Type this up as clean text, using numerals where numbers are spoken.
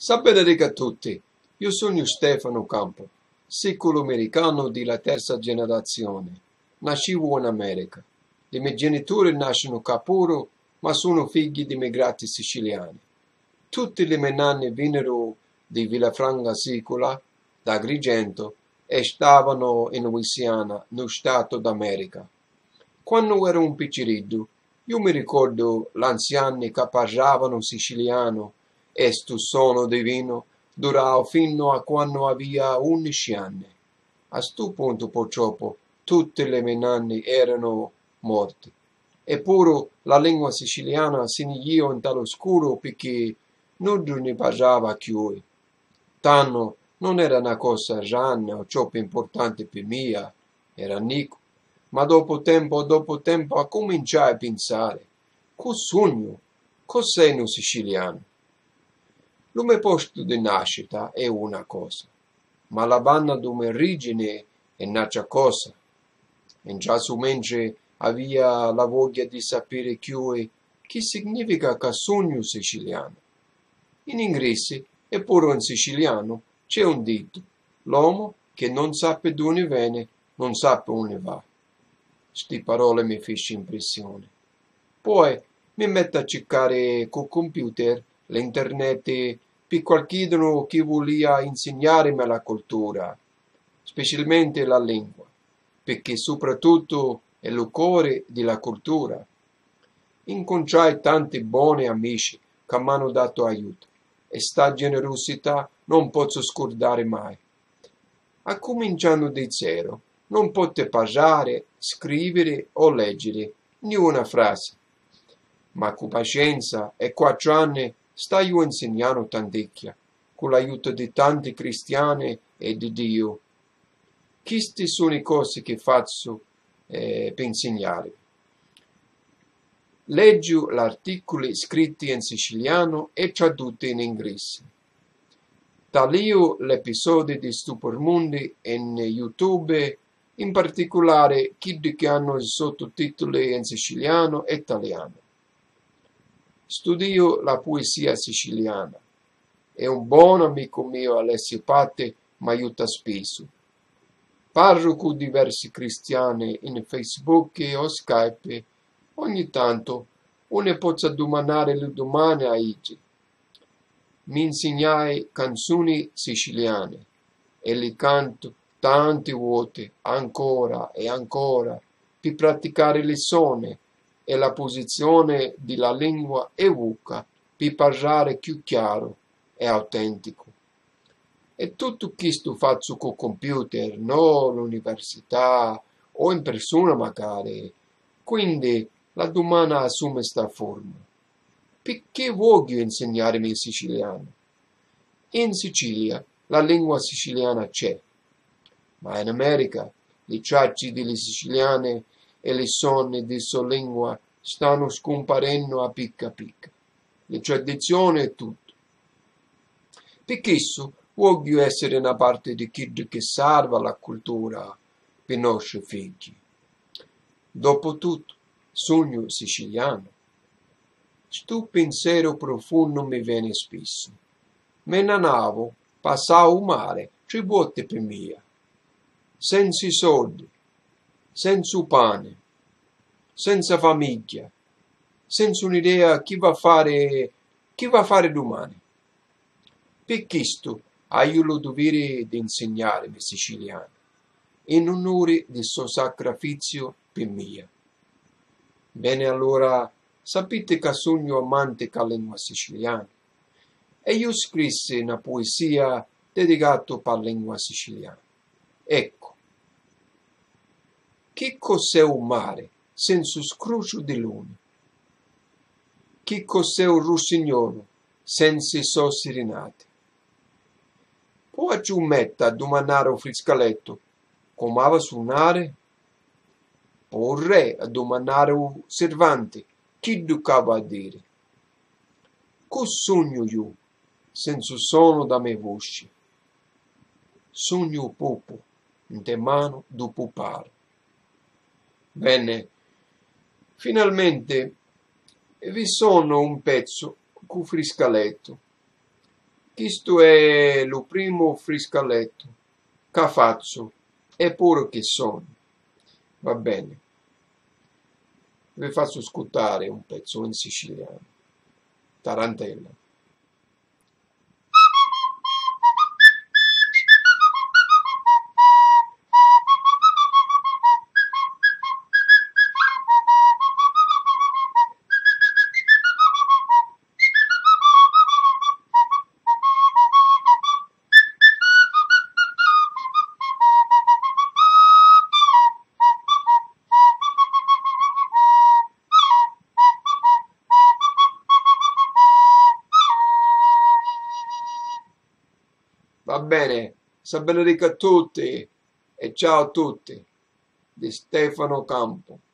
Sapete a tutti, io sono Stefano Campo, sicuro-americano della terza generazione. Nascivo in America. I miei genitori nascono a Capuro, ma sono figli di immigrati siciliani. Tutti le mie nanne vennero di Villafranca Sicola, da Agrigento, e stavano in Louisiana, no Stato d'America. Quando ero un picciriddu, io mi ricordo l'anziani che parlavano siciliano e sto sono divino durò fino a quando aveva 11 anni. A sto punto, purtroppo, tutte le mie nanni erano morti. Eppure la lingua siciliana si io in tal oscuro perché non ne parlava più. Tanto non era una cosa ranna o troppo importante per me, era Nico. Ma dopo tempo, cominciai a pensare, che sogno, cos'è un siciliano? Il mio posto di nascita è una cosa, ma la banda di mia origine è un'altra cosa. In già su mente aveva la voglia di sapere più che significa che sogno siciliano. In inglese, eppure in siciliano, c'è un dito, l'uomo che non sa dove viene, non sa dove va. Sti parole mi fece impressione. Poi mi metto a cercare col computer, l'internet, per qualcuno che voleva insegnarmi la cultura, specialmente la lingua, perché soprattutto è il cuore della cultura. Incontrai tanti buoni amici che mi hanno dato aiuto e sta generosità non posso scordare mai. A cominciando da zero, non potete parlare, scrivere o leggere né una frase. Ma con pazienza e 4 anni stai insegnando tant'icchia, con l'aiuto di tanti cristiani e di Dio. Queste sono le cose che faccio per insegnare. Leggio gli articoli scritti in siciliano e tradotti in inglese. Taglio gli episodi di Supermundi in YouTube, in particolare quelli che hanno i sottotitoli in siciliano e italiano. Studio la poesia siciliana e un buon amico mio, Alessio Patti, mi aiuta spesso. Parlo con diversi cristiani in Facebook o Skype. Ogni tanto uno può domandare le domande a Igi. Mi insegnai canzoni siciliane e le canto tante volte ancora e ancora per praticare le suoni e la posizione della lingua e bocca per parlare più chiaro e autentico. E tutto questo faccio col computer, non all'università o in persona magari. Quindi la domanda assume questa forma. Perché voglio insegnarmi il siciliano? In Sicilia la lingua siciliana c'è, ma in America le tracce delle siciliane e le suoni di sua lingua stanno scomparendo a picca picca. Le tradizioni e tutto. Per questo voglio essere una parte di chi che salva la cultura per i nostri figli. Dopotutto, sogno siciliano. Sto pensiero profondo mi viene spesso. Me ne andavo, passavo il mare, 3 volte per mia. Senza soldi, senza pane, senza famiglia, senza un'idea chi va a fare domani. Per questo ho il dovere di insegnarmi siciliano, in onore del suo sacrificio per mia. Bene allora, sapete che sono amante della lingua siciliana e io scrissi una poesia dedicata alla lingua siciliana. Ecco, che cos'è un mare senza scroscio di luna? Che cos'è un rossignolo senza i suoi serenati? Può aggiungere a domandare un friscaletto come va a suonare? O il re a domandare un servante chi ducava a dire? Che sogno io senza suono da me voce? Sogno popo in te mano do pupare. Bene, finalmente vi sono un pezzo con friscaletto. Questo è il primo friscaletto. Che faccio? Eppure che sono. Va bene. Vi faccio ascoltare un pezzo in siciliano. Tarantella. Va bene, sa benedica a tutti e ciao a tutti di Stefano Campo.